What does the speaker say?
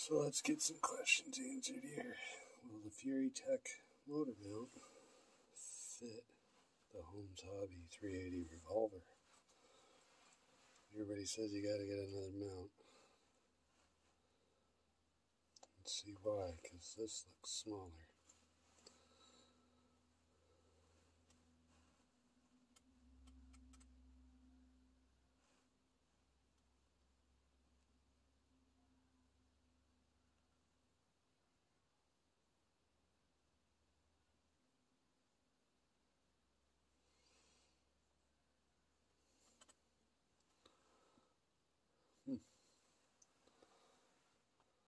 So let's get some questions answered here. Will the furitek motor mount fit the Holmes Hobby 380 revolver? Everybody says you gotta get another mount. Let's see why, because this looks smaller.